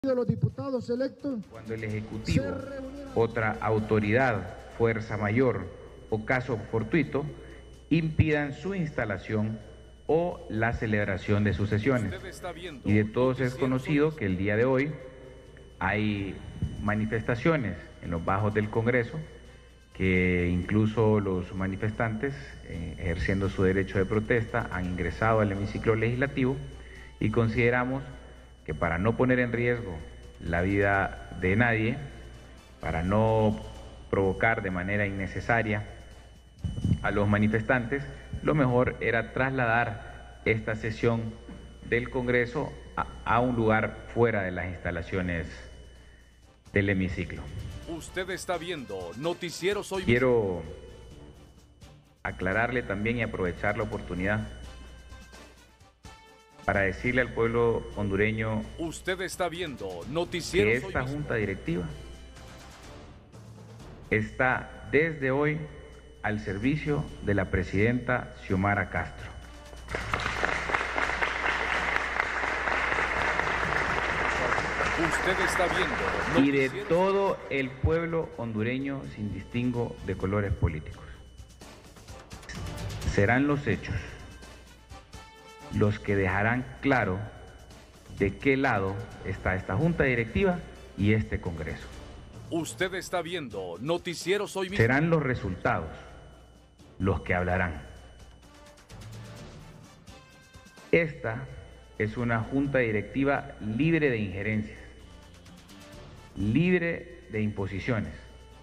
de los diputados electos. Cuando el Ejecutivo, otra autoridad, fuerza mayor o caso fortuito impidan su instalación o la celebración de sus sesiones. Y de todos es conocido que el día de hoy hay manifestaciones en los bajos del Congreso, que incluso los manifestantes, ejerciendo su derecho de protesta, han ingresado al hemiciclo legislativo, y consideramos que para no poner en riesgo la vida de nadie, para no provocar de manera innecesaria a los manifestantes, lo mejor era trasladar esta sesión del Congreso a un lugar fuera de las instalaciones del hemiciclo. Usted está viendo Noticieros Hoy. Quiero aclararle también y aprovechar la oportunidad para decirle al pueblo hondureño, usted está viendo Noticieros que esta junta directiva está desde hoy al servicio de la presidenta Xiomara Castro. Usted está viendo Y de todo el pueblo hondureño sin distingo de colores políticos. Serán los hechos los que dejarán claro de qué lado está esta junta directiva y este Congreso. Usted está viendo Noticieros Hoy. Serán los resultados los que hablarán. Esta es una junta directiva libre de injerencias, libre de imposiciones.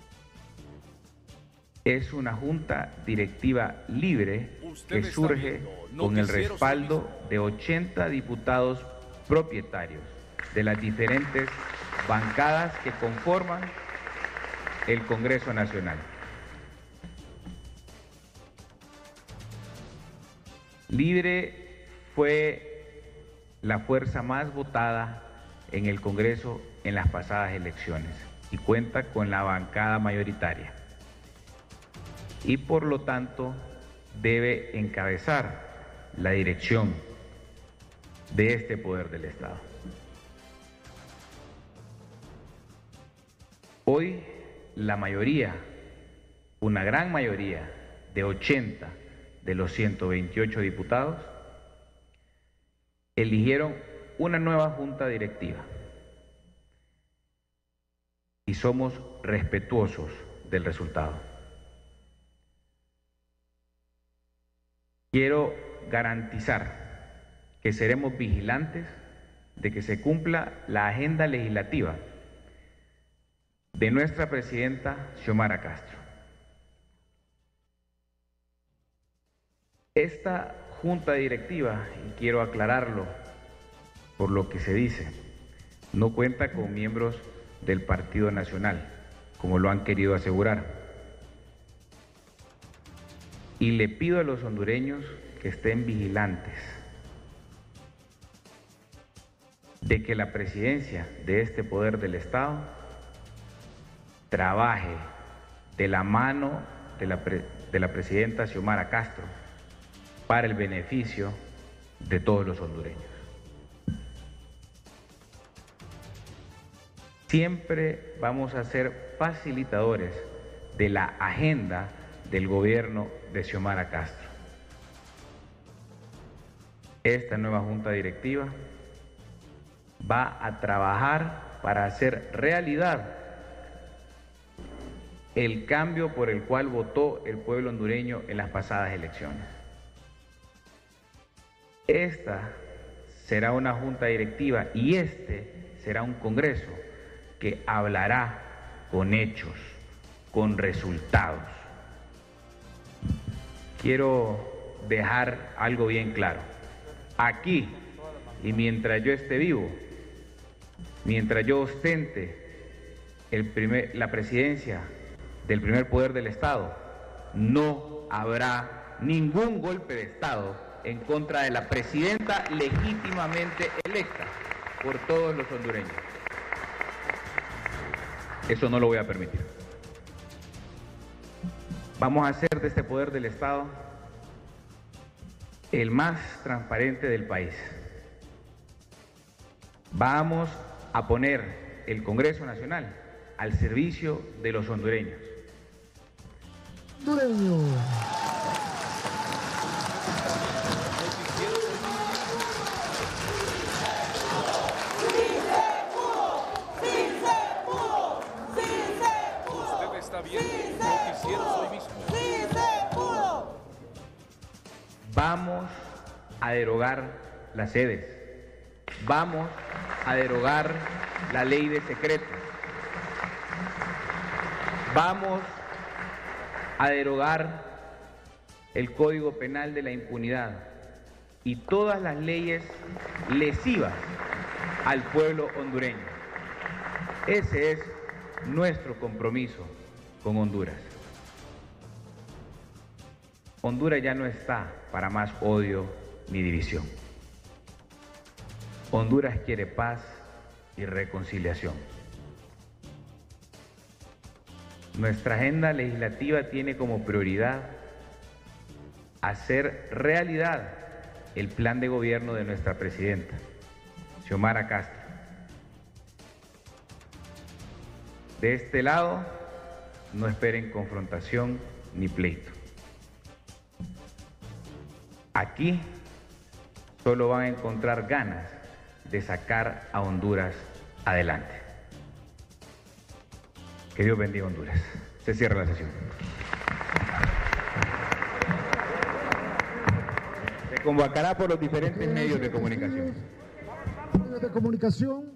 Es una junta directiva libre que surge con el respaldo de 80 diputados propietarios de las diferentes bancadas que conforman el Congreso Nacional. Libre fue la fuerza más votada en el Congreso en las pasadas elecciones y cuenta con la bancada mayoritaria. Y por lo tanto debe encabezar la dirección de este poder del Estado. Hoy la mayoría, una gran mayoría de 80 de los 128 diputados, eligieron una nueva junta directiva y somos respetuosos del resultado. Quiero garantizar que seremos vigilantes de que se cumpla la agenda legislativa de nuestra presidenta Xiomara Castro. Esta junta directiva, y quiero aclararlo por lo que se dice, no cuenta con miembros del Partido Nacional, como lo han querido asegurar. Y le pido a los hondureños que estén vigilantes de que la presidencia de este poder del Estado trabaje de la mano de la presidenta Xiomara Castro para el beneficio de todos los hondureños. Siempre vamos a ser facilitadores de la agenda del gobierno de Xiomara Castro. Esta nueva junta directiva va a trabajar para hacer realidad el cambio por el cual votó el pueblo hondureño en las pasadas elecciones. Esta será una junta directiva y este será un Congreso que hablará con hechos, con resultados. Quiero dejar algo bien claro. Aquí, y mientras yo esté vivo, mientras yo ostente la presidencia del primer poder del Estado, no habrá ningún golpe de Estado en contra de la presidenta legítimamente electa por todos los hondureños. Eso no lo voy a permitir. Vamos a hacer de este poder del Estado el más transparente del país. Vamos a poner el Congreso Nacional al servicio de los hondureños. Vamos a derogar las sedes, vamos a derogar la ley de secretos, vamos a derogar el Código Penal de la impunidad y todas las leyes lesivas al pueblo hondureño. Ese es nuestro compromiso con Honduras. Honduras ya no está para más odio ni división. Honduras quiere paz y reconciliación. Nuestra agenda legislativa tiene como prioridad hacer realidad el plan de gobierno de nuestra presidenta, Xiomara Castro. De este lado, no esperen confrontación ni pleito. Aquí solo van a encontrar ganas de sacar a Honduras adelante. Que Dios bendiga a Honduras. Se cierra la sesión. Se convocará por los diferentes medios de comunicación.